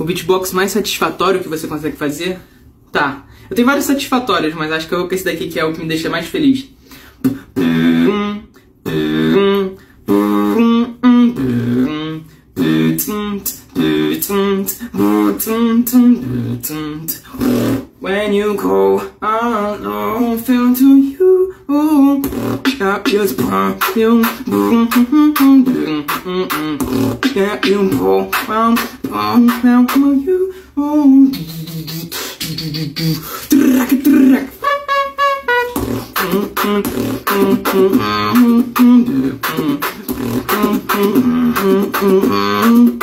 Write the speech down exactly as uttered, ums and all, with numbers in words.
O beatbox mais satisfatório que você consegue fazer? Tá. Eu tenho vários satisfatórios, mas acho que eu vou com esse daqui que é o que me deixa mais feliz. When you go alone, feel to you, got just you, get you go round, round, round, round you, oh.